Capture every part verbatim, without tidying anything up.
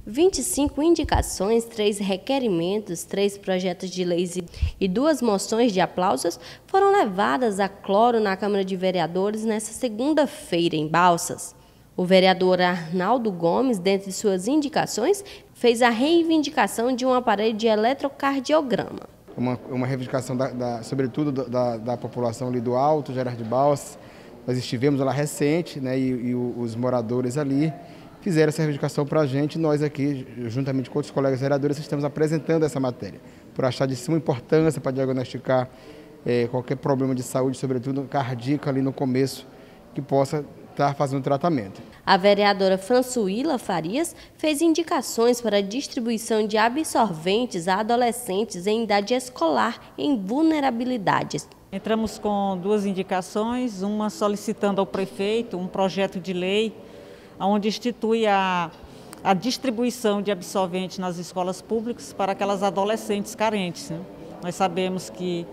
vinte e cinco indicações, três requerimentos, três projetos de leis e duas moções de aplausos foram levadas a cloro na Câmara de Vereadores nesta segunda-feira, em Balsas. O vereador Arnaldo Gomes, dentre suas indicações, fez a reivindicação de um aparelho de eletrocardiograma. Uma, uma reivindicação, da, da, sobretudo, da, da população ali do Alto, Gerard de Balsas. Nós estivemos lá recente, né, e, e os moradores ali fizeram essa reivindicação para a gente. Nós aqui, juntamente com outros colegas vereadores, estamos apresentando essa matéria, por achar de suma importância para diagnosticar é, qualquer problema de saúde, sobretudo cardíaco ali no começo, que possa estar fazendo tratamento. A vereadora Fransuíla Farias fez indicações para a distribuição de absorventes a adolescentes em idade escolar em vulnerabilidades. Entramos com duas indicações, uma solicitando ao prefeito um projeto de lei onde institui a, a distribuição de absorvente nas escolas públicas para aquelas adolescentes carentes, né? Nós sabemos que,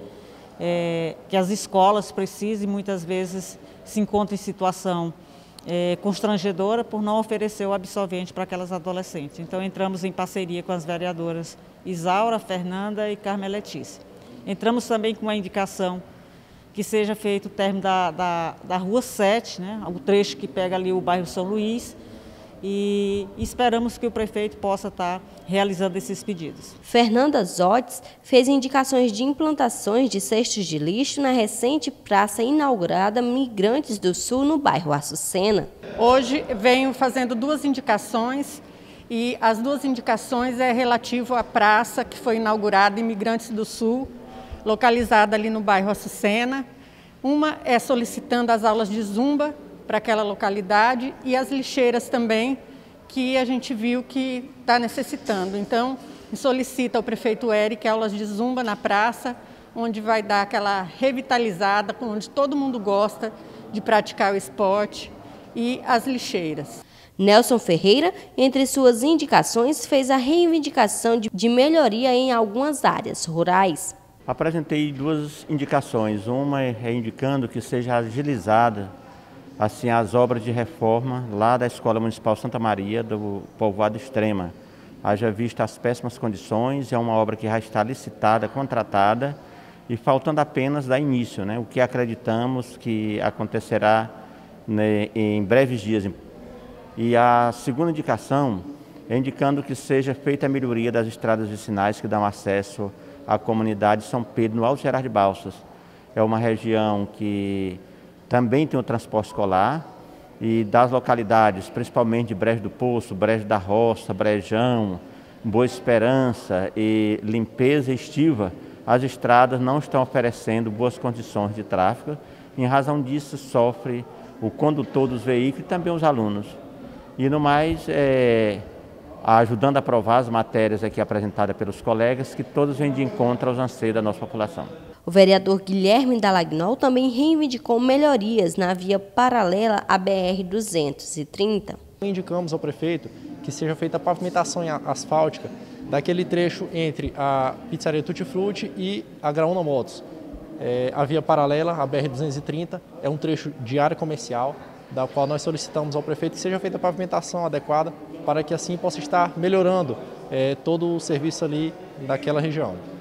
é, que as escolas precisam e muitas vezes se encontram em situação é, constrangedora por não oferecer o absorvente para aquelas adolescentes. Então entramos em parceria com as vereadoras Isaura, Fernanda e Carmen Letícia. Entramos também com uma indicação que seja feito o término da, da, da Rua sete, né, o trecho que pega ali o bairro São Luís, e esperamos que o prefeito possa estar realizando esses pedidos. Fernanda Zotes fez indicações de implantações de cestos de lixo na recente praça inaugurada Migrantes do Sul, no bairro Açucena. Hoje venho fazendo duas indicações, e as duas indicações é relativo à praça que foi inaugurada Imigrantes do Sul, localizada ali no bairro Açucena. Uma é solicitando as aulas de zumba para aquela localidade e as lixeiras também, que a gente viu que está necessitando. Então, solicita ao prefeito Eric aulas de zumba na praça, onde vai dar aquela revitalizada, onde todo mundo gosta de praticar o esporte, e as lixeiras. Nelson Ferreira, entre suas indicações, fez a reivindicação de melhoria em algumas áreas rurais. Apresentei duas indicações, uma é indicando que seja agilizada assim, as obras de reforma lá da Escola Municipal Santa Maria do Povoado Extrema. Haja vista as péssimas condições, é uma obra que já está licitada, contratada e faltando apenas dar início, né? O que acreditamos que acontecerá, né, em breves dias. E a segunda indicação é indicando que seja feita a melhoria das estradas vicinais que dão acesso à comunidade São Pedro, no Alto Gerard de Balsas. É uma região que também tem o transporte escolar e das localidades, principalmente de Brejo do Poço, Brejo da Roça, Brejão, Boa Esperança e Limpeza Estiva, as estradas não estão oferecendo boas condições de tráfego. Em razão disso, sofre o condutor dos veículos e também os alunos. E no mais, é, ajudando a aprovar as matérias aqui apresentadas pelos colegas, que todos vêm de encontro aos anseios da nossa população. O vereador Guilherme Dallagnol também reivindicou melhorias na via paralela à B R duzentos e trinta. Indicamos ao prefeito que seja feita a pavimentação asfáltica daquele trecho entre a pizzaria Tutti Frutti e a Graúna Motos. É, a via paralela, a B R duzentos e trinta, é um trecho de área comercial, da qual nós solicitamos ao prefeito que seja feita a pavimentação adequada para que assim possa estar melhorando é, todo o serviço ali daquela região.